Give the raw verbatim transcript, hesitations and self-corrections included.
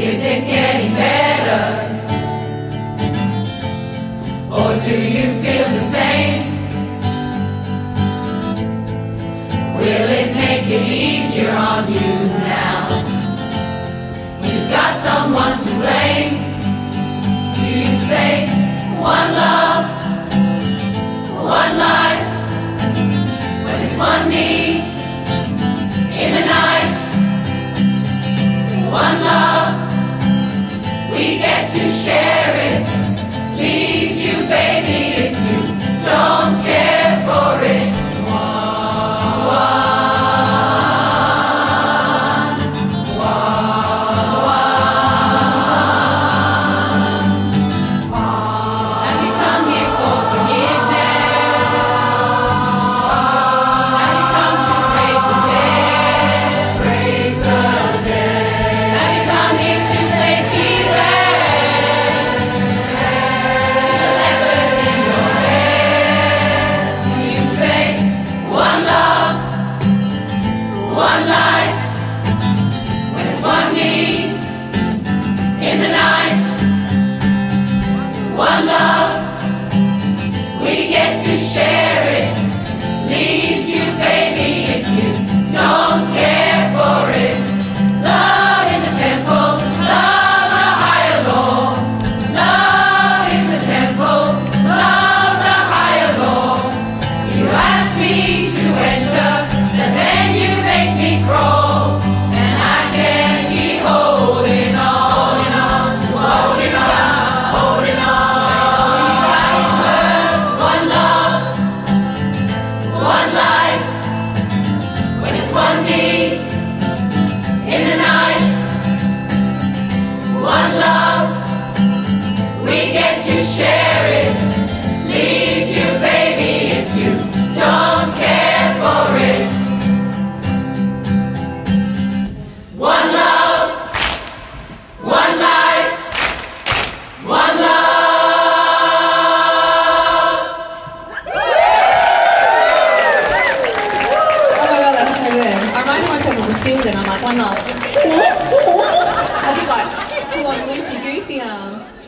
Is it getting better? Or do you feel the same? Will it make it easier on you now? You've got someone to blame. You say, one love, one life. When it's one need in the night, one love, we get to share it. Leaves you, baby, if you don't care for it. One life, when it's one need in the night, one love, we get to share it. Leaves you, baby, if you don't care for it. Love is a temple, love a higher law. Love is a temple, love a higher law. You ask me to enter, but then you make me crawl, and I can't keep holding on, holding on, holding on, holding on. One love, one life. When it's one need in the night, one love, we get to share it. Leaves you, baby, if you don't care for it. One love, one life, one love. Oh my god, that's so good. I reminded myself of the ceiling. I'm like, one love. I do like, full on loosey goosey arms.